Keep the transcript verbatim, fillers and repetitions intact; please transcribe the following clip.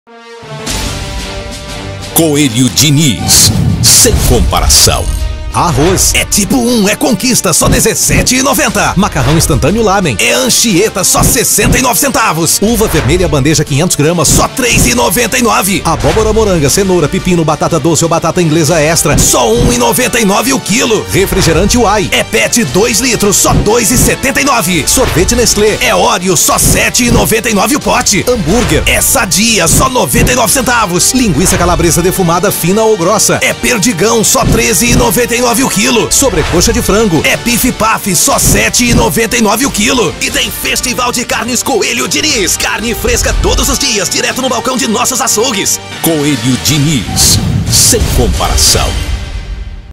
Coelho Diniz, sem comparação. Arroz é tipo um, é conquista, só dezessete reais e noventa centavos. Macarrão instantâneo Lamen é Anchieta, só sessenta e nove centavos. Uva vermelha bandeja quinhentos gramas, só três reais e noventa e nove centavos. Abóbora moranga, cenoura, pepino, batata doce ou batata inglesa extra, só um real e noventa e nove centavos o quilo. Refrigerante Uai é Pet dois litros, só dois reais e setenta e nove centavos. Sorvete Nestlé é Oreo, só sete reais e noventa e nove centavos o pote. Hambúrguer é Sadia, só noventa e nove centavos. Linguiça calabresa defumada fina ou grossa é Perdigão, só treze reais e noventa e nove centavos o quilo. Sobrecoxa de frango é Bife Paf, só sete reais e noventa e nove centavos o quilo. E tem Festival de Carnes Coelho Diniz, carne fresca todos os dias, direto no balcão de nossos açougues. Coelho Diniz, sem comparação.